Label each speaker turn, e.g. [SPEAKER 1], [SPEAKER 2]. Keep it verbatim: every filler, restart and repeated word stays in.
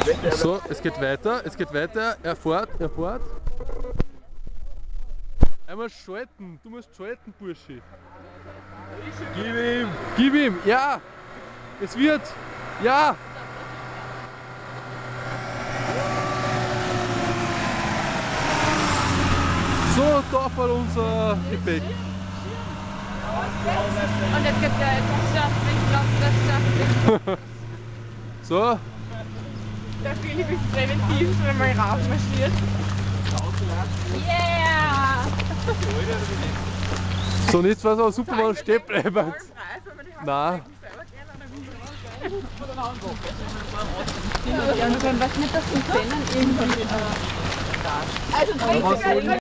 [SPEAKER 1] So, es geht weiter, es geht weiter. Er fährt, er fährt. Einmal schalten, du musst schalten, Burschi. Gib ihm! Gib ihm, ja! Es wird! Ja! So, da fährt unser Gepäck.
[SPEAKER 2] Und jetzt gibt er etwas
[SPEAKER 1] So.
[SPEAKER 2] Der Philipp ist präventiv schon mal raufmarschiert. Yeah!
[SPEAKER 1] So, nicht war so super, wenn stehen bleiben. Nein.
[SPEAKER 2] Ja, nur was mit das Zähnen irgendwie. Also,